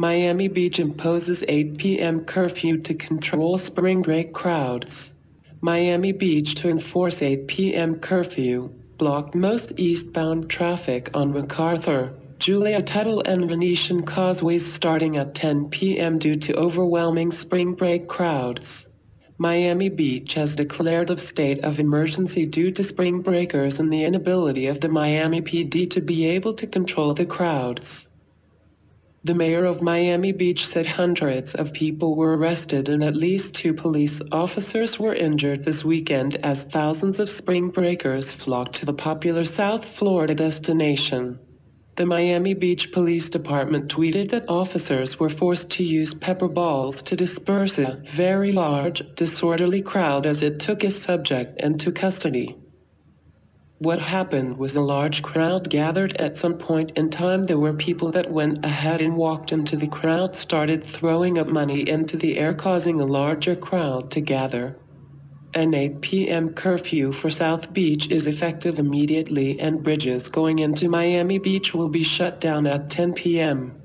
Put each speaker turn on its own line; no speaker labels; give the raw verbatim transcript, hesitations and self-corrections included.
Miami Beach imposes eight p m curfew to control spring break crowds. Miami Beach to enforce eight p m curfew, blocked most eastbound traffic on MacArthur, Julia Tuttle and Venetian causeways starting at ten p m due to overwhelming spring break crowds. Miami Beach has declared a state of emergency due to spring breakers and the inability of the Miami P D to be able to control the crowds. The mayor of Miami Beach said hundreds of people were arrested and at least two police officers were injured this weekend as thousands of spring breakers flocked to the popular South Florida destination. The Miami Beach Police Department tweeted that officers were forced to use pepper balls to disperse a very large, disorderly crowd as it took its subject into custody. What happened was a large crowd gathered at some point in time. There were people that went ahead and walked into the crowd, started throwing up money into the air, causing a larger crowd to gather. An eight p m curfew for South Beach is effective immediately and bridges going into Miami Beach will be shut down at ten p m